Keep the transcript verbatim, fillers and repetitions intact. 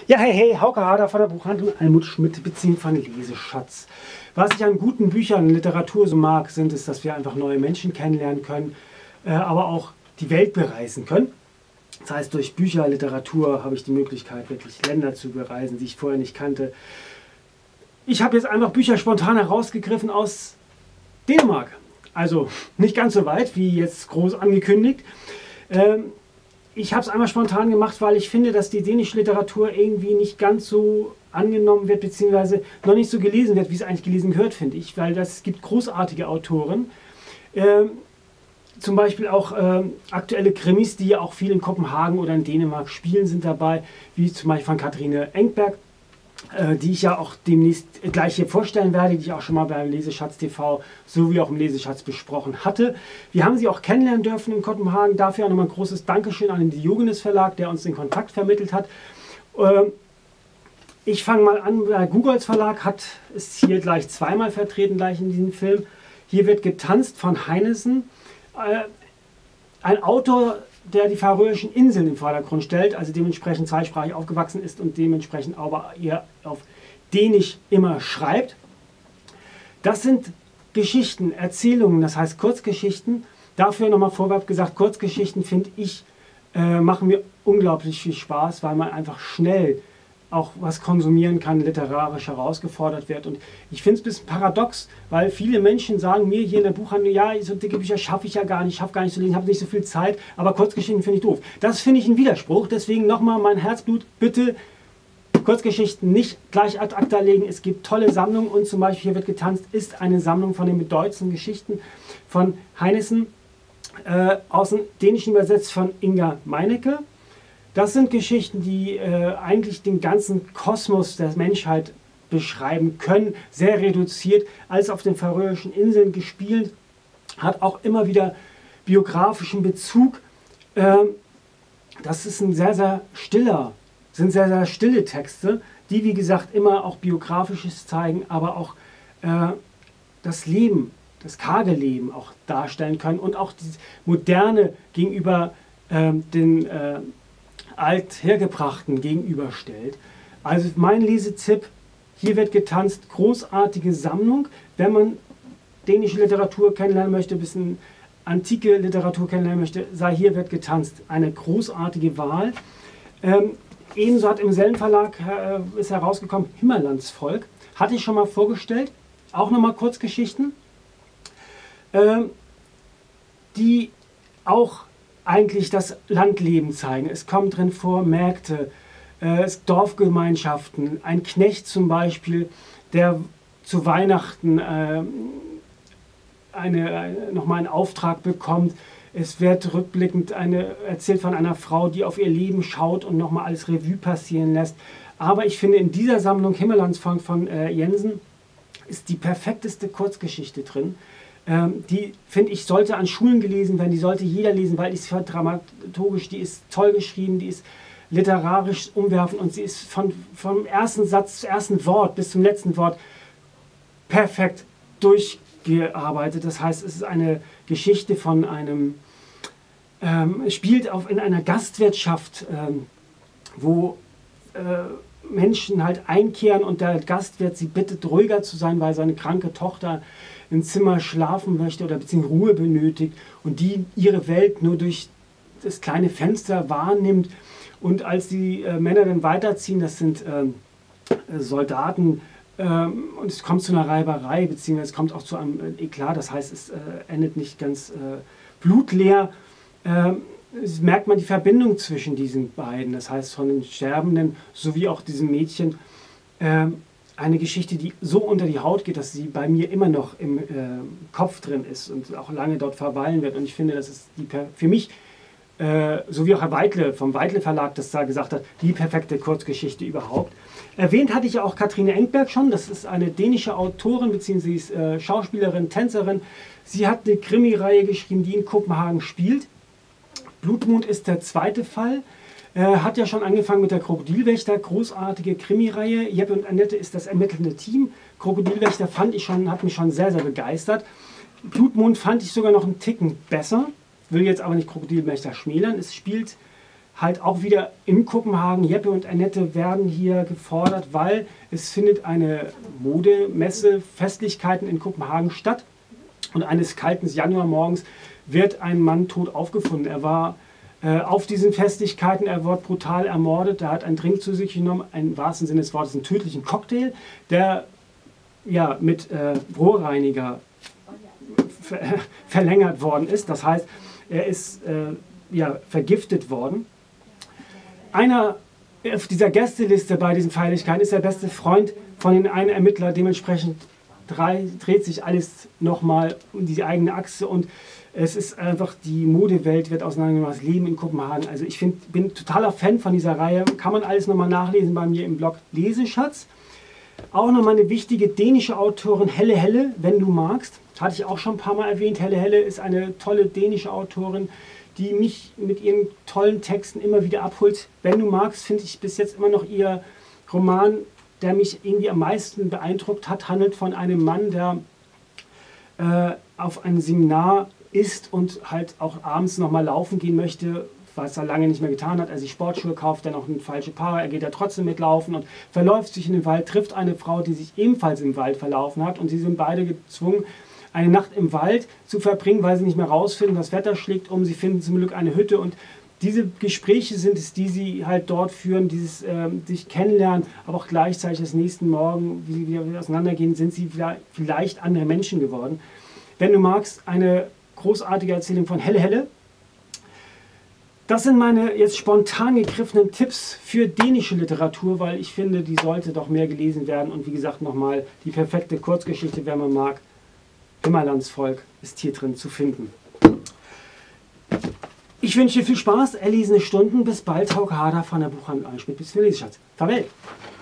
Ja, hey, hey, Hauke Hader von der Buchhandlung Almut Schmidt, beziehen von Leseschatz. Was ich an guten Büchern und Literatur so mag, sind es, dass wir einfach neue Menschen kennenlernen können, äh, aber auch die Welt bereisen können. Das heißt, durch Bücher, Literatur habe ich die Möglichkeit, wirklich Länder zu bereisen, die ich vorher nicht kannte. Ich habe jetzt einfach Bücher spontan herausgegriffen aus Dänemark. Also nicht ganz so weit, wie jetzt groß angekündigt. Ähm, Ich habe es einmal spontan gemacht, weil ich finde, dass die dänische Literatur irgendwie nicht ganz so angenommen wird, beziehungsweise noch nicht so gelesen wird, wie es eigentlich gelesen gehört, finde ich. Weil es gibt großartige Autoren, ähm, zum Beispiel auch ähm, aktuelle Krimis, die ja auch viel in Kopenhagen oder in Dänemark spielen, sind dabei, wie zum Beispiel von Katharine Engberg, äh, die ich ja auch demnächst gleich hier vorstellen werde, die ich auch schon mal beim Leseschatz T V sowie auch im Leseschatz besprochen hatte. Wir haben sie auch kennenlernen dürfen in Kopenhagen. Dafür auch nochmal ein großes Dankeschön an den Diogenes Verlag, der uns den Kontakt vermittelt hat. Äh, ich fange mal an, der Googolz Verlag hat, ist hier gleich zweimal vertreten, gleich in diesem Film. Hier wird getanzt von Heinesen. Äh, ein Autor, der die Färöischen Inseln im Vordergrund stellt, also dementsprechend zweisprachig aufgewachsen ist und dementsprechend aber eher auf Dänisch immer schreibt. Das sind Geschichten, Erzählungen, das heißt Kurzgeschichten. Dafür nochmal vorwärts gesagt, Kurzgeschichten finde ich, äh, machen mir unglaublich viel Spaß, weil man einfach schnell auch was konsumieren kann, literarisch herausgefordert wird. Und ich finde es ein bisschen paradox, weil viele Menschen sagen mir hier in der Buchhandlung, ja, so dicke Bücher schaffe ich ja gar nicht, ich schaffe gar nicht zu lesen, ich habe nicht so viel Zeit, aber Kurzgeschichten finde ich doof. Das finde ich ein Widerspruch, deswegen nochmal mein Herzblut, bitte Kurzgeschichten nicht gleich ad acta legen. Es gibt tolle Sammlungen und zum Beispiel Hier wird getanzt ist eine Sammlung von den bedeutendsten Geschichten von Heinesen, äh, aus dem Dänischen übersetzt von Inga Meinecke. Das sind Geschichten, die äh, eigentlich den ganzen Kosmos der Menschheit beschreiben können, sehr reduziert, als auf den Färöischen Inseln gespielt, hat auch immer wieder biografischen Bezug. Ähm, das ist ein sehr, sehr stiller, sind sehr, sehr stille Texte, die, wie gesagt, immer auch Biografisches zeigen, aber auch äh, das Leben, das karge Leben auch darstellen können und auch die Moderne gegenüber äh, den äh, althergebrachten gegenüberstellt. Also mein Lesetipp, Hier wird getanzt, großartige Sammlung. Wenn man dänische Literatur kennenlernen möchte, ein bisschen antike Literatur kennenlernen möchte, sei Hier wird getanzt eine großartige Wahl. Ähm, ebenso hat im selben Verlag äh, ist herausgekommen Himmerlandsvolk, hatte ich schon mal vorgestellt, auch nochmal Kurzgeschichten, ähm, die auch eigentlich das Landleben zeigen. Es kommt drin vor Märkte, äh, Dorfgemeinschaften, ein Knecht zum Beispiel, der zu Weihnachten äh, eine, eine, nochmal einen Auftrag bekommt. Es wird rückblickend eine, erzählt von einer Frau, die auf ihr Leben schaut und nochmal alles Revue passieren lässt. Aber ich finde, in dieser Sammlung Himmerlandsvolk von äh, Jensen ist die perfekteste Kurzgeschichte drin. Ähm, die, finde ich, sollte an Schulen gelesen werden, die sollte jeder lesen, weil die ist dramaturgisch, die ist toll geschrieben, die ist literarisch umwerfend und sie ist von, vom ersten Satz, zum ersten Wort bis zum letzten Wort perfekt durchgearbeitet. Das heißt, es ist eine Geschichte von einem, ähm, spielt auf, in einer Gastwirtschaft, ähm, wo äh, Menschen halt einkehren und der Gastwirt sie bittet, ruhiger zu sein, weil seine kranke Tochter im Zimmer schlafen möchte oder beziehungsweise Ruhe benötigt und die ihre Welt nur durch das kleine Fenster wahrnimmt. Und als die äh, Männer dann weiterziehen, das sind ähm, Soldaten, ähm, und es kommt zu einer Reiberei, beziehungsweise es kommt auch zu einem äh, Eklat, das heißt, es äh, endet nicht ganz äh, blutleer. Ähm, es merkt man die Verbindung zwischen diesen beiden, das heißt von den Sterbenden sowie auch diesem Mädchen. Ähm, eine Geschichte, die so unter die Haut geht, dass sie bei mir immer noch im äh, Kopf drin ist und auch lange dort verweilen wird. Und ich finde, das ist die für mich, äh, so wie auch Herr Weitle vom Weitle Verlag das da gesagt hat, die perfekte Kurzgeschichte überhaupt. Erwähnt hatte ich ja auch Katharine Engberg schon. Das ist eine dänische Autorin bzw. Äh, Schauspielerin, Tänzerin. Sie hat eine Krimireihe geschrieben, die in Kopenhagen spielt. Blutmond ist der zweite Fall. Äh, hat ja schon angefangen mit der Krokodilwächter, großartige Krimireihe. Jeppe und Annette ist das ermittelnde Team. Krokodilwächter fand ich schon, hat mich schon sehr, sehr begeistert. Blutmond fand ich sogar noch einen Ticken besser. Will jetzt aber nicht Krokodilwächter schmälern. Es spielt halt auch wieder in Kopenhagen. Jeppe und Annette werden hier gefordert, weil es findet eine Modemesse, Festlichkeiten in Kopenhagen statt. Und eines kalten Januarmorgens wird ein Mann tot aufgefunden. Er war äh, auf diesen Festlichkeiten, er wird brutal ermordet. Er hat einen Drink zu sich genommen, im wahrsten Sinne des Wortes einen tödlichen Cocktail, der ja, mit äh, Rohrreiniger ver verlängert worden ist. Das heißt, er ist äh, ja, vergiftet worden. Einer auf dieser Gästeliste bei diesen Feierlichkeiten ist der beste Freund von den einen Ermittler. Dementsprechend drei, dreht sich alles nochmal um die eigene Achse und es ist einfach, die Modewelt wird auseinandergenommen, das Leben in Kopenhagen. Also ich find, bin totaler Fan von dieser Reihe. Kann man alles nochmal nachlesen bei mir im Blog Leseschatz. Auch nochmal eine wichtige dänische Autorin, Helle Helle, wenn du magst. Hatte ich auch schon ein paar Mal erwähnt. Helle Helle ist eine tolle dänische Autorin, die mich mit ihren tollen Texten immer wieder abholt. Wenn du magst, finde ich bis jetzt immer noch ihr Roman, der mich irgendwie am meisten beeindruckt hat, handelt von einem Mann, der äh, auf ein Seminar ist und halt auch abends nochmal laufen gehen möchte, was er lange nicht mehr getan hat. Er sich Sportschuhe kauft, dann auch ein falsche Paar, er geht ja trotzdem mitlaufen und verläuft sich in den Wald, trifft eine Frau, die sich ebenfalls im Wald verlaufen hat und sie sind beide gezwungen, eine Nacht im Wald zu verbringen, weil sie nicht mehr rausfinden, das Wetter schlägt um, sie finden zum Glück eine Hütte und diese Gespräche sind es, die sie halt dort führen, dieses äh, sich kennenlernen, aber auch gleichzeitig das nächsten Morgen, wie sie wieder auseinandergehen, sind sie vielleicht andere Menschen geworden. Wenn du magst, eine großartige Erzählung von Helle Helle. Das sind meine jetzt spontan gegriffenen Tipps für dänische Literatur, weil ich finde, die sollte doch mehr gelesen werden. Und wie gesagt, nochmal die perfekte Kurzgeschichte, wer man mag. Himmerlandsvolk ist hier drin zu finden. Ich wünsche dir viel Spaß, erlesene Stunden. Bis bald, Hauke Hader von der Buchhandlung Einschmidt. Bis zum Leseschatz. Farewell!